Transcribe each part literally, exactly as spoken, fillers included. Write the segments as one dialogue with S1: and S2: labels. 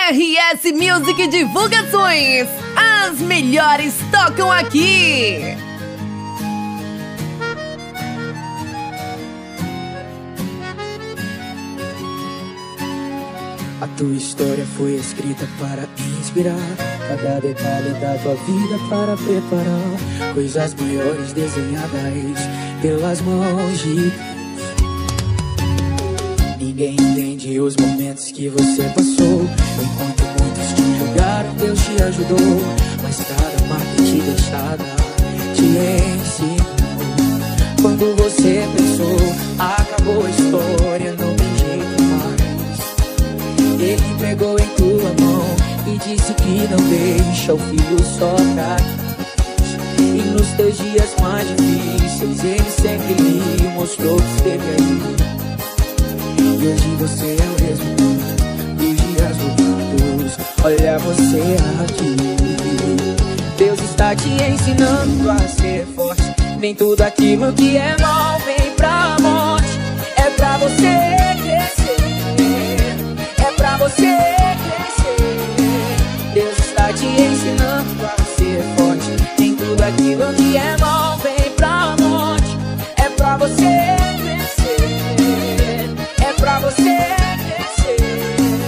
S1: R S Music Divulgações. As melhores tocam aqui.
S2: A tua história foi escrita para inspirar, cada detalhe da tua vida para preparar coisas maiores desenhadas pelas mãos de Deus. Ninguém entende os momentos que você passou, enquanto muitos te julgaram, Deus te ajudou. Mas cada marca te deixada te ensinou. Quando você pensou, acabou a história, não tem jeito mais. Ele pegou em tua mão e disse que não deixa o filho só pra trás. E nos teus dias mais difíceis ele sempre lhe mostrou que esteve aí. E hoje você é o resultado dos dias lutados. Olha você aqui. Deus está te ensinando a ser forte. Nem tudo aquilo que é mal vem pra morte. É pra você crescer, é pra você crescer. Deus está te ensinando a ser forte. Nem tudo aquilo que é mal vem pra morte. É pra você crescer, é pra você crescer.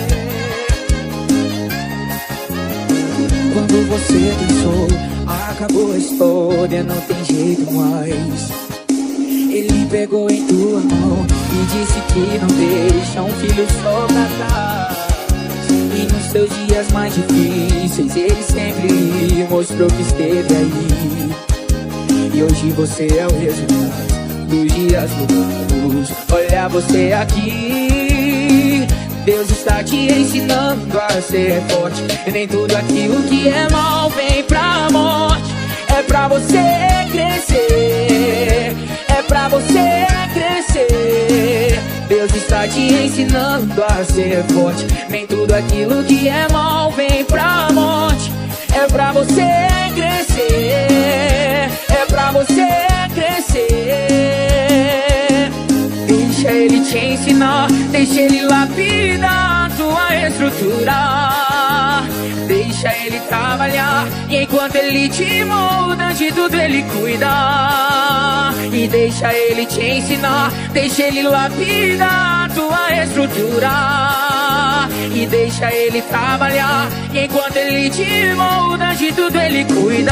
S2: Quando você pensou, acabou a história, não tem jeito mais. Ele pegou em tua mão e disse que não deixa um filho só pra trás. E nos seus dias mais difíceis ele sempre mostrou que esteve aí. E hoje você é o resultado dos dias lutados. Olha você aqui. Deus está te ensinando a ser forte. E nem tudo aquilo que é mal vem pra morte. É pra você crescer, é pra você crescer. Deus está te ensinando a ser forte. Nem tudo aquilo que é mal vem pra morte. É pra você crescer, é pra você crescer. Deixa ele te ensinar, deixa ele lapidar a tua estrutura. Deixa ele trabalhar, e enquanto ele te molda, de tudo ele cuida. E deixa ele te ensinar, deixa ele lapidar a tua estrutura. E deixa ele trabalhar, e enquanto ele te molda, de tudo ele cuida.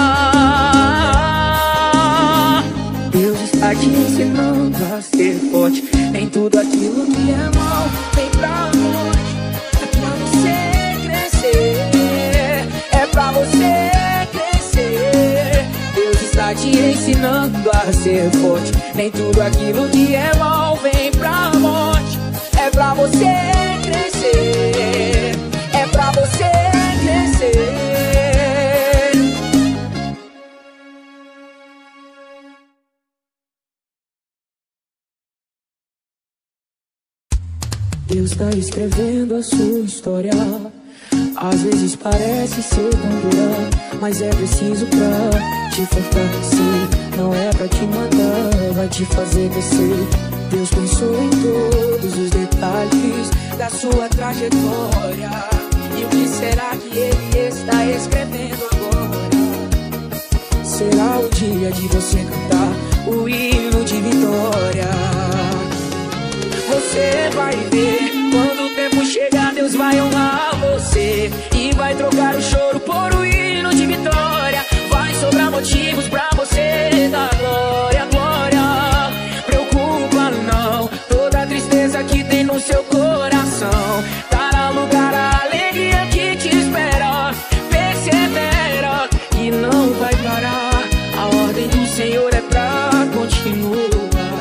S2: Deus está te ensinando a ser forte. Nem tudo aquilo que é mal vem pra morte. É pra você crescer, é pra você crescer. Deus está te ensinando a ser forte. Nem tudo aquilo que é mal vem pra morte. É pra você crescer, é pra você crescer. Deus está escrevendo a sua história. Às vezes parece ser tão dura, mas é preciso pra te fortalecer. Não é pra te matar, vai te fazer crescer. Deus pensou em todos os detalhes da sua trajetória. E o que será que Ele está escrevendo agora? Será o dia de você cantar o hino de vitória. Você vai ver, quando o tempo chegar, Deus vai honrar você e vai trocar o choro por um hino de vitória. Vai sobrar motivos pra você dar glória, glória. Preocupa não, toda a tristeza que tem no seu coração dará lugar à alegria que te espera. Persevera e não vai parar. A ordem do Senhor é pra continuar.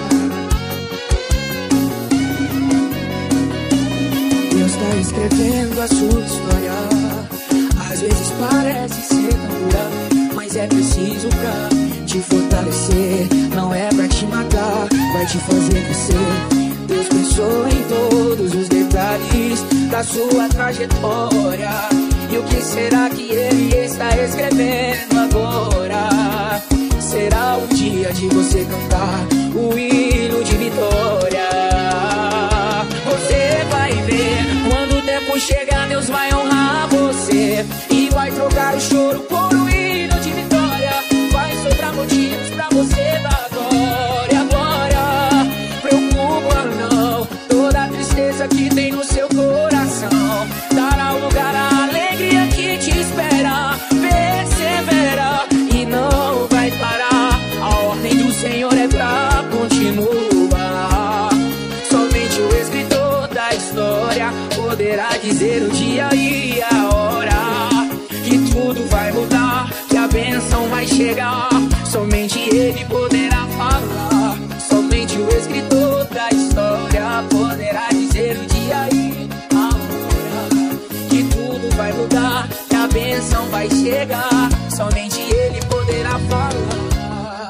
S2: Está escrevendo a sua história. Às vezes parece ser tão dura, mas é preciso pra te fortalecer. Não é pra te matar, vai te fazer crescer. Deus pensou em todos os detalhes da sua trajetória. E o que será que Ele está escrevendo agora? Será o dia de você cantar o hino de vitória. Você vai ver, quando o tempo tempo chegar, Deus vai honrar você e vai trocar o choro por um hino de vitória. Vai sobrar motivos pra você dar glória, glória. Preocupa não, toda a tristeza que tem no seu coração dará lugar à alegria que te espera. Persevera e não vai parar, a ordem do Senhor é pra continuar. Somente o escritor da história poderá dizer o dia e a hora que tudo vai mudar, que a bênção vai chegar. Somente ele poderá falar. Somente o escritor da história poderá dizer o dia e a hora que tudo vai mudar, que a bênção vai chegar. Somente ele poderá falar.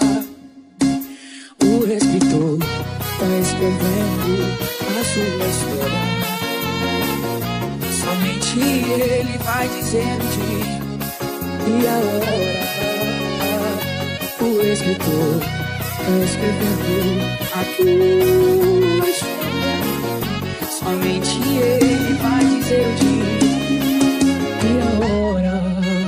S2: O escritor está escrevendo a sua história. Somente ele vai dizer o dia e a hora. O escritor está escrevendo a tua história. Somente ele vai dizer o dia e a hora.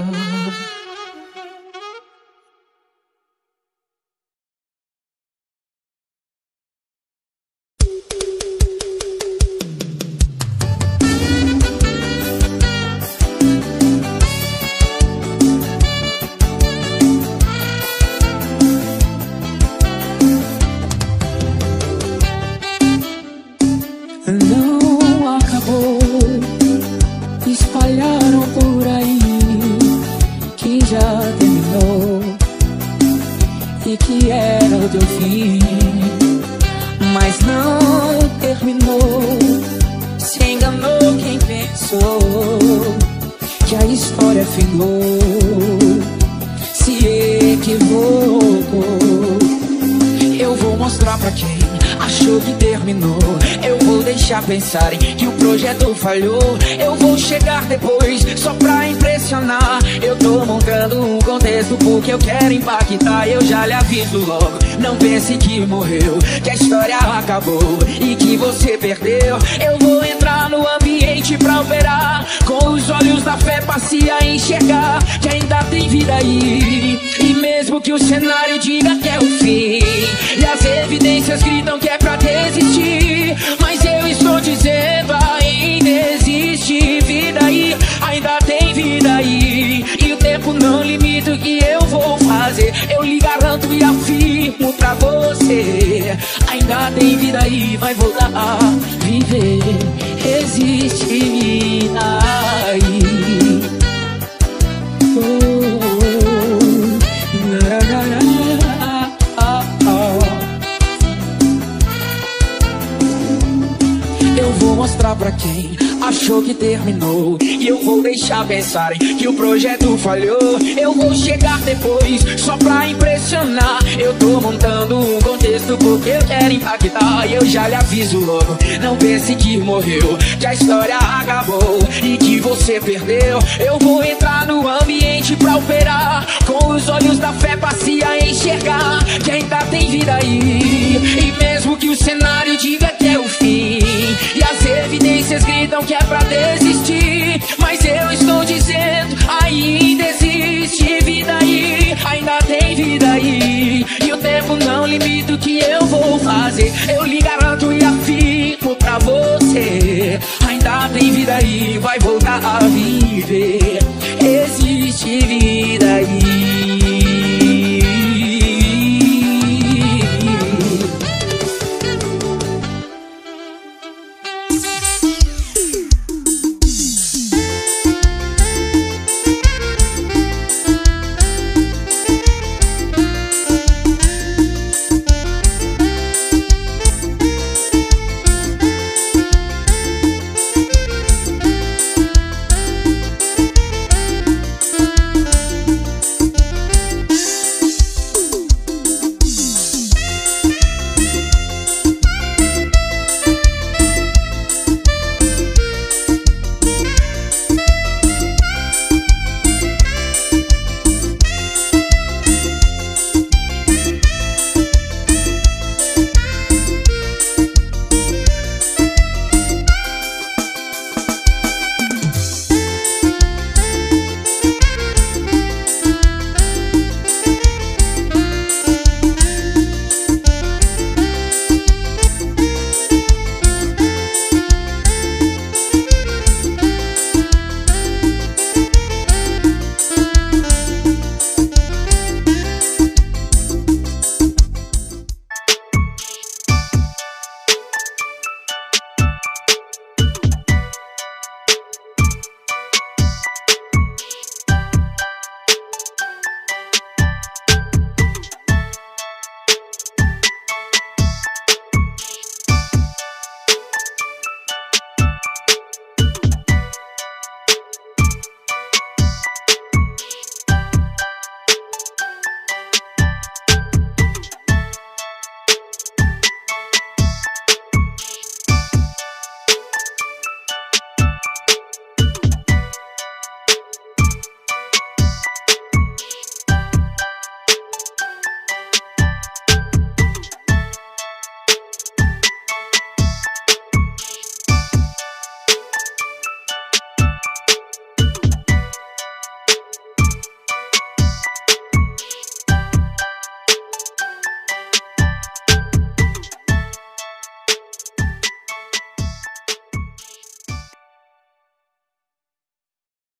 S2: Não acabou, espalharam por aí que já terminou e que era o teu fim, mas não terminou. Se enganou quem pensou que a história findou, se equivocou. Eu vou mostrar pra quem achou que terminou, eu vou deixar pensarem que o projeto falhou. Eu vou chegar depois só pra impressionar. Eu tô montando um contexto porque eu quero impactar. Eu já lhe aviso logo, não pense que morreu, que a história acabou e que você perdeu. Eu vou entrar no ambiente pra operar, com os olhos da fé passe a enxergar que ainda tem vida aí. E mesmo que o cenário diga que é o fim e as evidências gritam que é pra desistir, mas eu estou dizendo ainda existe vida aí, ainda tem vida aí. E o tempo não limita o que eu vou fazer, eu lhe garanto e afirmo pra você, ainda tem vida aí, vai voltar a viver. Existe vida aí. Oh, na, na, na. Eu vou mostrar pra quem achou que terminou, e eu vou deixar pensarem que o projeto falhou. Eu vou chegar depois só pra impressionar. Eu tô montando um contexto porque eu quero impactar. E eu já lhe aviso logo, não pense que morreu, que a história acabou e que você perdeu. Eu vou entrar no ambiente pra operar, com os olhos da fé passe a enxergar que ainda tem vida aí. E mesmo que o cenário diga que é o fim e as evidências gritam que é pra desistir, mas eu estou dizendo ainda existe vida aí, ainda tem vida aí. E o tempo não limita o que eu vou fazer, eu lhe garanto e afirmo pra você, ainda tem vida aí, vai voltar a viver. Existe vida aí.